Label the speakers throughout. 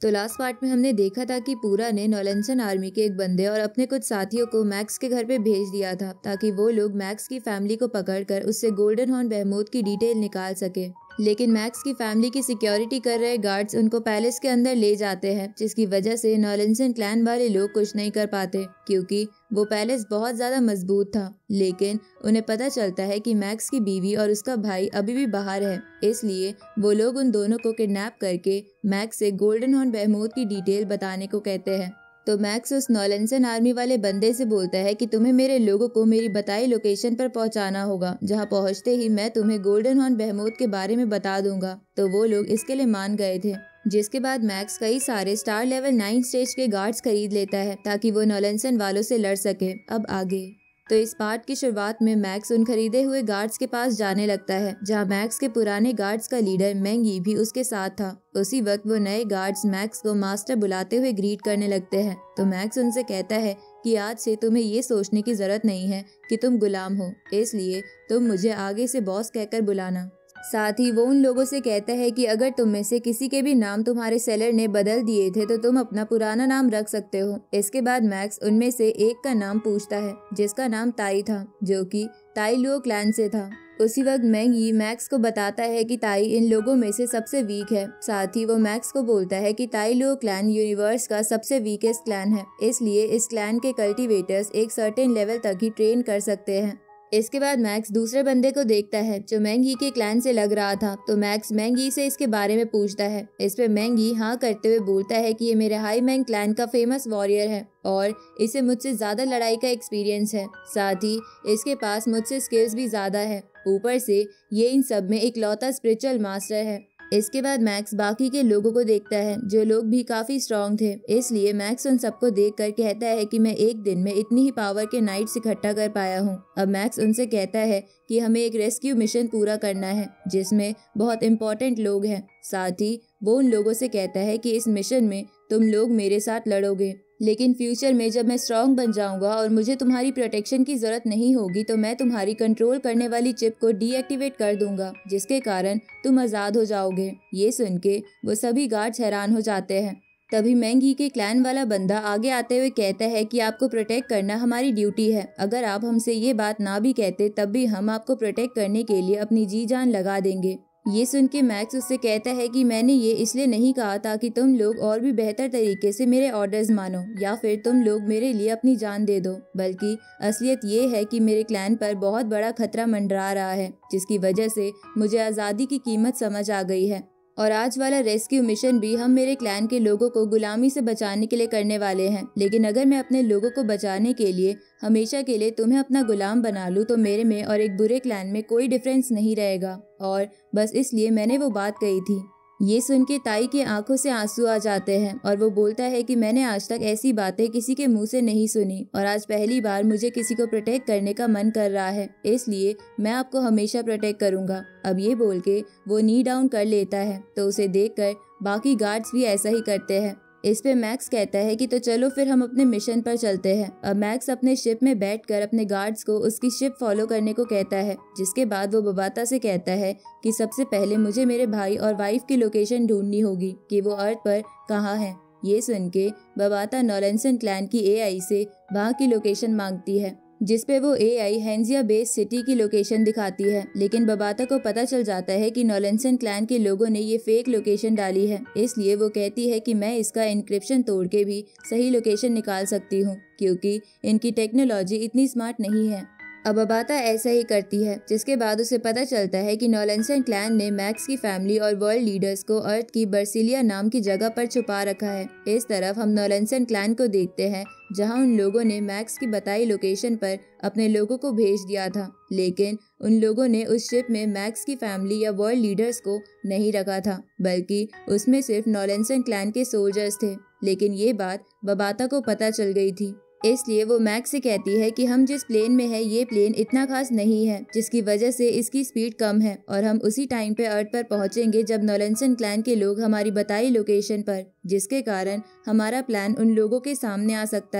Speaker 1: तो last part में हमने देखा था कि पूरा ने नॉलेंसन आर्मी के एक बंदे और अपने कुछ साथियों को मैक्स के घर पे भेज दिया था ताकि वो लोग मैक्स की फैमिली को पकड़कर उससे गोल्डन हॉर्न बेहमूद की डिटेल निकाल सके। लेकिन मैक्स की फैमिली की सिक्योरिटी कर रहे गार्ड्स उनको पैलेस के अंदर ले जाते हैं, जिसकी वजह से नॉलेंसन क्लैन वाले लोग कुछ नहीं कर पाते क्योंकि वो पैलेस बहुत ज्यादा मजबूत था। लेकिन उन्हें पता चलता है कि मैक्स की बीवी और उसका भाई अभी भी बाहर है, इसलिए वो लोग उन दोनों को किडनैप करके मैक्स से गोल्डन हॉर्न बेहमूद की डिटेल बताने को कहते हैं। तो मैक्स उस नॉलेंसन आर्मी वाले बंदे से बोलता है कि तुम्हें मेरे लोगों को मेरी बताई लोकेशन पर पहुंचाना होगा, जहां पहुंचते ही मैं तुम्हें गोल्डन हॉर्न बेहमूद के बारे में बता दूंगा। तो वो लोग इसके लिए मान गए थे, जिसके बाद मैक्स कई सारे स्टार लेवल 9 स्टेज के गार्ड्स खरीद लेता है ताकि वो नॉलेंसन वालों से लड़ सके। अब आगे तो इस पार्ट की शुरुआत में मैक्स उन खरीदे हुए गार्ड्स के पास जाने लगता है, जहां मैक्स के पुराने गार्ड्स का लीडर मैंगी भी उसके साथ था। उसी वक्त वो नए गार्ड्स मैक्स को मास्टर बुलाते हुए ग्रीट करने लगते हैं। तो मैक्स उनसे कहता है कि आज से तुम्हें ये सोचने की जरूरत नहीं है कि तुम गुलाम हो, इसलिए तुम मुझे आगे से बॉस कहकर बुलाना। साथ ही वो उन लोगों से कहता है कि अगर तुम में से किसी के भी नाम तुम्हारे सेलर ने बदल दिए थे तो तुम अपना पुराना नाम रख सकते हो। इसके बाद मैक्स उनमें से एक का नाम पूछता है, जिसका नाम ताई था, जो कि ताई लुओ क्लैन से था। उसी वक्त मैंगी मैक्स को बताता है कि ताई इन लोगों में से सबसे वीक है। साथ ही वो मैक्स को बोलता है कि ताई लुओ क्लैन यूनिवर्स का सबसे वीकेस्ट क्लैन है, इसलिए इस क्लैन के कल्टीवेटर्स एक सर्टेन लेवल तक ही ट्रेन कर सकते हैं। इसके बाद मैक्स दूसरे बंदे को देखता है जो मैंगी के क्लैन से लग रहा था। तो मैक्स मैंगी से इसके बारे में पूछता है। इस पे मैंगी हाँ करते हुए बोलता है कि ये मेरे हाई मैंग क्लैन का फेमस वॉरियर है और इसे मुझसे ज्यादा लड़ाई का एक्सपीरियंस है। साथ ही इसके पास मुझसे स्किल्स भी ज्यादा है, ऊपर से ये इन सब में इकलौता स्पिरिचुअल मास्टर है। इसके बाद मैक्स बाकी के लोगों को देखता है जो लोग भी काफी स्ट्रॉन्ग थे, इसलिए मैक्स उन सबको देखकर कहता है कि मैं एक दिन में इतनी ही पावर के नाइट्स इकट्ठा कर पाया हूँ। अब मैक्स उनसे कहता है कि हमें एक रेस्क्यू मिशन पूरा करना है जिसमें बहुत इम्पोर्टेंट लोग हैं। साथ ही वो उन लोगों से कहता है कि इस मिशन में तुम लोग मेरे साथ लड़ोगे, लेकिन फ्यूचर में जब मैं स्ट्रॉन्ग बन जाऊंगा और मुझे तुम्हारी प्रोटेक्शन की जरूरत नहीं होगी तो मैं तुम्हारी कंट्रोल करने वाली चिप को डीएक्टिवेट कर दूंगा, जिसके कारण तुम आजाद हो जाओगे। ये सुन के वो सभी गार्ड्स हैरान हो जाते हैं। तभी मैंगी के क्लैन वाला बंदा आगे आते हुए कहता है कि आपको प्रोटेक्ट करना हमारी ड्यूटी है, अगर आप हमसे ये बात ना भी कहते तब भी हम आपको प्रोटेक्ट करने के लिए अपनी जी जान लगा देंगे। ये सुन के मैक्स उससे कहता है कि मैंने ये इसलिए नहीं कहा ताकि तुम लोग और भी बेहतर तरीके से मेरे ऑर्डर्स मानो या फिर तुम लोग मेरे लिए अपनी जान दे दो, बल्कि असलियत ये है कि मेरे क्लैन पर बहुत बड़ा खतरा मंडरा रहा है, जिसकी वजह से मुझे आज़ादी की कीमत समझ आ गई है। और आज वाला रेस्क्यू मिशन भी हम मेरे क्लैन के लोगों को गुलामी से बचाने के लिए करने वाले हैं, लेकिन अगर मैं अपने लोगों को बचाने के लिए हमेशा के लिए तुम्हें अपना गुलाम बना लूं तो मेरे में और एक बुरे क्लैन में कोई डिफरेंस नहीं रहेगा, और बस इसलिए मैंने वो बात कही थी। ये सुन के ताई की आंखों से आंसू आ जाते हैं और वो बोलता है कि मैंने आज तक ऐसी बातें किसी के मुंह से नहीं सुनी और आज पहली बार मुझे किसी को प्रोटेक्ट करने का मन कर रहा है, इसलिए मैं आपको हमेशा प्रोटेक्ट करूंगा। अब ये बोल के वो नी डाउन कर लेता है, तो उसे देखकर बाकी गार्ड्स भी ऐसा ही करते हैं। इस पे मैक्स कहता है कि तो चलो फिर हम अपने मिशन पर चलते हैं। अब मैक्स अपने शिप में बैठकर अपने गार्ड्स को उसकी शिप फॉलो करने को कहता है, जिसके बाद वो बबाता से कहता है कि सबसे पहले मुझे मेरे भाई और वाइफ की लोकेशन ढूंढनी होगी कि वो अर्थ पर कहाँ है। ये सुन के बबाता नॉलेंसन क्लैन की एआई से वहाँ की लोकेशन मांगती है, जिसपे वो एआई हेंजिया बेस सिटी की लोकेशन दिखाती है। लेकिन बबाता को पता चल जाता है कि नॉलेंसन क्लैन के लोगों ने ये फेक लोकेशन डाली है, इसलिए वो कहती है कि मैं इसका इंक्रिप्शन तोड़ के भी सही लोकेशन निकाल सकती हूँ, क्योंकि इनकी टेक्नोलॉजी इतनी स्मार्ट नहीं है। अब बबाता ऐसा ही करती है, जिसके बाद उसे पता चलता है कि नॉलेंसन क्लैन ने मैक्स की फैमिली और वर्ल्ड लीडर्स को अर्थ की बर्सिलिया नाम की जगह पर छुपा रखा है। इस तरफ हम नॉलेंसन क्लैन को देखते हैं, जहां उन लोगों ने मैक्स की बताई लोकेशन पर अपने लोगों को भेज दिया था, लेकिन उन लोगों ने उस शिप में मैक्स की फैमिली या वर्ल्ड लीडर्स को नहीं रखा था, बल्कि उसमें सिर्फ नॉलेंसन क्लैन के सोल्जर्स थे। लेकिन ये बात बबाता को पता चल गई थी, इसलिए वो मैक्स से कहती है कि हम जिस प्लेन में है ये प्लेन इतना खास नहीं है, जिसकी वजह से इसकी स्पीड कम है और हम उसी टाइम पे अर्थ पर पहुंचेंगे जब नॉलेंसन क्लैन के लोग हमारी बताई लोकेशन पर, जिसके कारण हमारा प्लान उन लोगों के सामने आ सकता है।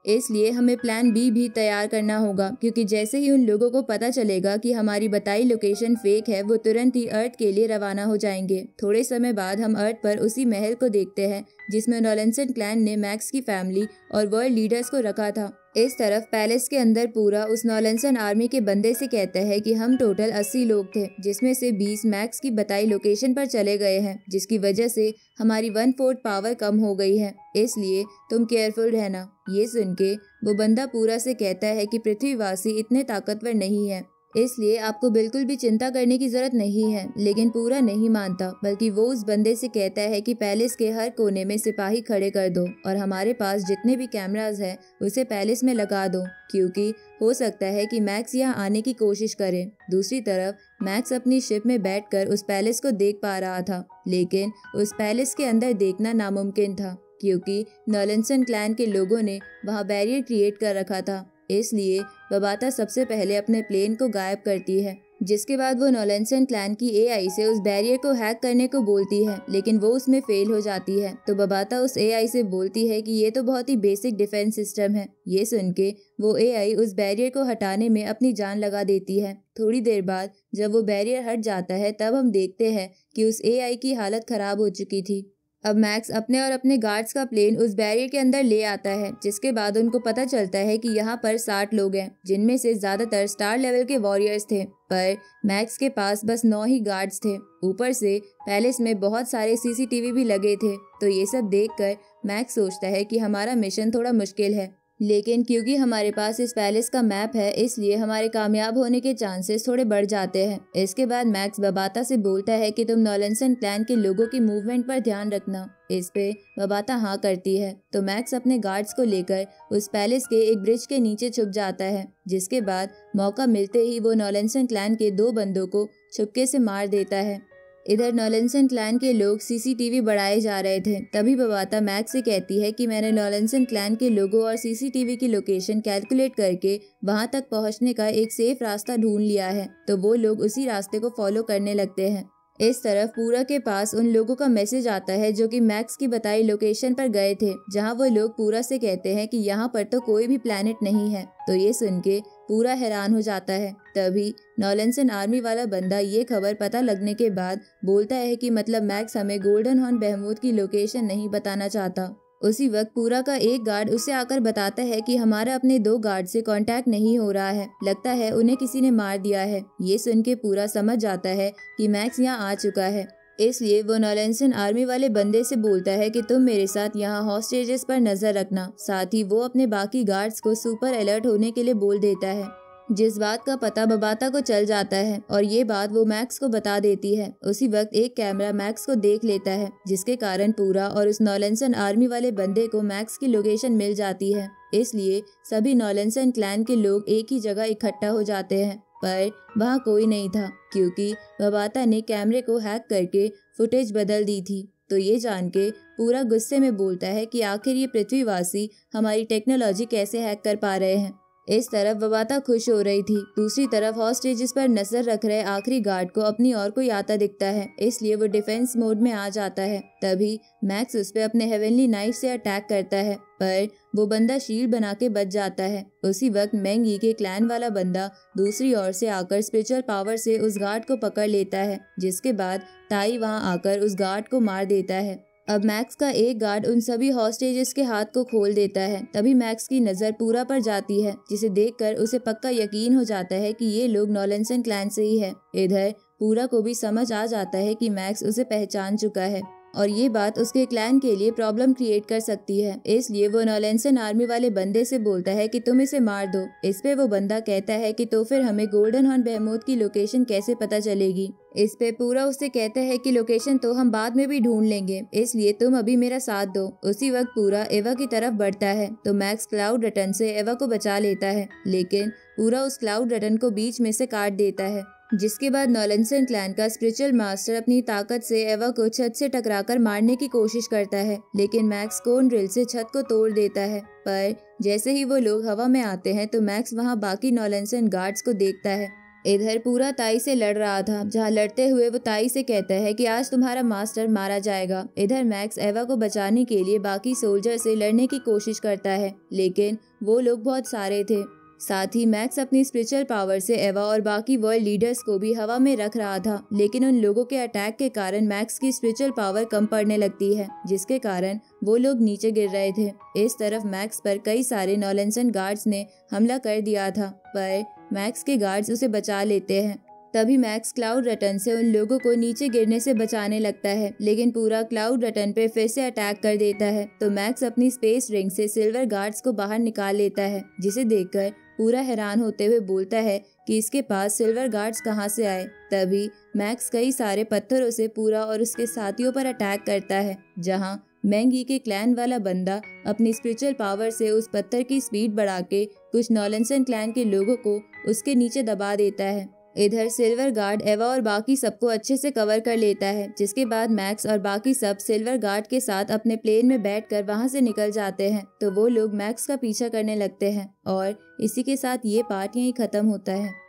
Speaker 1: इसलिए हमें प्लान बी भी तैयार करना होगा, क्योंकि जैसे ही उन लोगों को पता चलेगा कि हमारी बताई लोकेशन फेक है, वो तुरंत ही अर्थ के लिए रवाना हो जाएंगे। थोड़े समय बाद हम अर्थ पर उसी महल को देखते हैं जिसमें नॉलेंसन क्लैन ने मैक्स की फैमिली और वर्ल्ड लीडर्स को रखा था। इस तरफ पैलेस के अंदर पूरा उस नॉलेंसन आर्मी के बंदे से कहता है कि हम टोटल 80 लोग थे, जिसमें से 20 मैक्स की बताई लोकेशन पर चले गए हैं, जिसकी वजह से हमारी 1/4 पावर कम हो गई है, इसलिए तुम केयरफुल रहना। ये सुन के वो बंदा पूरा से कहता है कि पृथ्वीवासी इतने ताकतवर नहीं है, इसलिए आपको बिल्कुल भी चिंता करने की जरूरत नहीं है। लेकिन पूरा नहीं मानता, बल्कि वो उस बंदे से कहता है कि पैलेस के हर कोने में सिपाही खड़े कर दो और हमारे पास जितने भी कैमरास हैं उसे पैलेस में लगा दो, क्योंकि हो सकता है कि मैक्स यहाँ आने की कोशिश करे। दूसरी तरफ मैक्स अपनी शिप में बैठकर उस पैलेस को देख पा रहा था, लेकिन उस पैलेस के अंदर देखना नामुमकिन था, क्योंकि नॉलेंसन क्लैन के लोगों ने वहाँ बैरियर क्रिएट कर रखा था। इसलिए बबाता सबसे पहले अपने प्लेन को गायब करती है, जिसके बाद वो नॉलेंसन क्लैन की एआई से उस बैरियर को हैक करने को बोलती है, लेकिन वो उसमें फेल हो जाती है। तो बबाता उस एआई से बोलती है कि ये तो बहुत ही बेसिक डिफेंस सिस्टम है। ये सुन के वो एआई उस बैरियर को हटाने में अपनी जान लगा देती है। थोड़ी देर बाद जब वो बैरियर हट जाता है, तब हम देखते हैं कि उस एआई की हालत खराब हो चुकी थी। अब मैक्स अपने और अपने गार्ड्स का प्लेन उस बैरियर के अंदर ले आता है, जिसके बाद उनको पता चलता है कि यहाँ पर 60 लोग हैं, जिनमें से ज्यादातर स्टार लेवल के वॉरियर्स थे, पर मैक्स के पास बस 9 ही गार्ड्स थे। ऊपर से पैलेस में बहुत सारे सीसीटीवी भी लगे थे। तो ये सब देखकर मैक्स सोचता है कि हमारा मिशन थोड़ा मुश्किल है, लेकिन क्योंकि हमारे पास इस पैलेस का मैप है, इसलिए हमारे कामयाब होने के चांसेस थोड़े बढ़ जाते हैं। इसके बाद मैक्स बबाता से बोलता है कि तुम नॉलेंसन क्लैन के लोगों की मूवमेंट पर ध्यान रखना। इस पे बबाता हाँ करती है। तो मैक्स अपने गार्ड्स को लेकर उस पैलेस के एक ब्रिज के नीचे छुप जाता है, जिसके बाद मौका मिलते ही वो नॉलेंसन क्लैन के 2 बंदों को चुपके से मार देता है। इधर नॉलेंसन क्लैन के लोग सीसीटीवी बढ़ाए जा रहे थे। तभी बबाता मैक्स से कहती है कि मैंने नॉलेंसन क्लैन के लोगों और सीसीटीवी की लोकेशन कैलकुलेट करके वहां तक पहुंचने का एक सेफ रास्ता ढूंढ लिया है। तो वो लोग उसी रास्ते को फॉलो करने लगते हैं। इस तरफ पूरा के पास उन लोगों का मैसेज आता है जो कि मैक्स की बताई लोकेशन पर गए थे, जहां वो लोग पूरा से कहते हैं कि यहाँ पर तो कोई भी प्लेनेट नहीं है। तो ये सुन के पूरा हैरान हो जाता है। तभी नॉलेंसन आर्मी वाला बंदा ये खबर पता लगने के बाद बोलता है कि मतलब मैक्स हमें गोल्डन हॉर्न बहमूद की लोकेशन नहीं बताना चाहता। उसी वक्त पूरा का एक गार्ड उसे आकर बताता है कि हमारा अपने 2 गार्ड से कांटेक्ट नहीं हो रहा है, लगता है उन्हें किसी ने मार दिया है। ये सुन के पूरा समझ जाता है कि मैक्स यहाँ आ चुका है, इसलिए वो नॉलेंसन आर्मी वाले बंदे से बोलता है कि तुम मेरे साथ यहाँ हॉस्टेजेस पर नजर रखना। साथ ही वो अपने बाकी गार्ड्स को सुपर अलर्ट होने के लिए बोल देता है, जिस बात का पता बबाता को चल जाता है और ये बात वो मैक्स को बता देती है। उसी वक्त एक कैमरा मैक्स को देख लेता है, जिसके कारण पूरा और उस नॉलेंसन आर्मी वाले बंदे को मैक्स की लोकेशन मिल जाती है। इसलिए सभी नॉलेंसन क्लैन के लोग एक ही जगह इकट्ठा हो जाते हैं, पर वहाँ कोई नहीं था, क्योंकि बबाता ने कैमरे को हैक करके फुटेज बदल दी थी। तो ये जान के पूरा गुस्से में बोलता है कि आखिर ये पृथ्वीवासी हमारी टेक्नोलॉजी कैसे हैक कर पा रहे हैं। इस तरफ बबाता खुश हो रही थी, दूसरी तरफ हॉस्टेजेस पर नजर रख रहे आखिरी गार्ड को अपनी ओर कोई आता दिखता है, इसलिए वो डिफेंस मोड में आ जाता है। तभी मैक्स उस पे अपने हेवनली नाइफ से अटैक करता है, पर वो बंदा शील्ड बना के बच जाता है। उसी वक्त मैंगी के क्लैन वाला बंदा दूसरी ओर से आकर स्पिरिचुअल पावर से उस गार्ड को पकड़ लेता है, जिसके बाद ताई वहां आकर उस गार्ड को मार देता है। अब मैक्स का एक गार्ड उन सभी हॉस्टेजेस के हाथ को खोल देता है। तभी मैक्स की नजर पूरा पर जाती है, जिसे देखकर उसे पक्का यकीन हो जाता है कि ये लोग नॉलेंसन क्लैन से ही है। इधर पूरा को भी समझ आ जाता है कि मैक्स उसे पहचान चुका है और ये बात उसके क्लैन के लिए प्रॉब्लम क्रिएट कर सकती है, इसलिए वो नॉलेंसन आर्मी वाले बंदे से बोलता है कि तुम इसे मार दो। इस पे वो बंदा कहता है कि तो फिर हमें गोल्डन हॉर्न बहमूद की लोकेशन कैसे पता चलेगी। इस पे पूरा उससे कहता है कि लोकेशन तो हम बाद में भी ढूंढ लेंगे, इसलिए तुम अभी मेरा साथ दो। उसी वक्त पूरा एवा की तरफ बढ़ता है, तो मैक्स क्लाउड रटन से एवा को बचा लेता है, लेकिन पूरा उस क्लाउड रटन को बीच में से काट देता है, जिसके बाद नॉलेंसन क्लैन का स्पिरिचुअल मास्टर अपनी ताकत से एवा को छत से टकराकर मारने की कोशिश करता है, लेकिन मैक्स कोन ड्रिल से छत को तोड़ देता है। पर जैसे ही वो लोग हवा में आते हैं तो मैक्स वहां बाकी नॉलेंसन गार्ड्स को देखता है। इधर पूरा ताई से लड़ रहा था, जहाँ लड़ते हुए वो ताई से कहता है कि आज तुम्हारा मास्टर मारा जाएगा। इधर मैक्स एवा को बचाने के लिए बाकी सोल्जर से लड़ने की कोशिश करता है, लेकिन वो लोग बहुत सारे थे। साथ ही मैक्स अपनी स्पिरिचुअल पावर से एवा और बाकी वर्ल्ड लीडर्स को भी हवा में रख रहा था, लेकिन उन लोगों के अटैक के कारण मैक्स की स्पिरिचुअल पावर कम पड़ने लगती है, जिसके कारण वो लोग नीचे गिर रहे थे। इस तरफ मैक्स पर कई सारे नॉलेंसन गार्ड्स ने हमला कर दिया था, पर मैक्स के गार्ड्स उसे बचा लेते हैं। तभी मैक्स क्लाउड रटन से उन लोगों को नीचे गिरने से बचाने लगता है, लेकिन पूरा क्लाउड रटन पे फिर से अटैक कर देता है। तो मैक्स अपनी स्पेस रिंग से सिल्वर गार्ड्स को बाहर निकाल लेता है, जिसे देखकर पूरा हैरान होते हुए बोलता है कि इसके पास सिल्वर गार्ड्स कहाँ से आए। तभी मैक्स कई सारे पत्थरों से पूरा और उसके साथियों पर अटैक करता है, जहाँ मैंगी के क्लैन वाला बंदा अपनी स्पिरिचुअल पावर से उस पत्थर की स्पीड बढ़ा के कुछ नॉलेंसन क्लैन के लोगों को उसके नीचे दबा देता है। इधर सिल्वर गार्ड एवा और बाकी सबको अच्छे से कवर कर लेता है, जिसके बाद मैक्स और बाकी सब सिल्वर गार्ड के साथ अपने प्लेन में बैठकर वहां से निकल जाते हैं। तो वो लोग मैक्स का पीछा करने लगते हैं और इसी के साथ ये पार्ट यहीं खत्म होता है।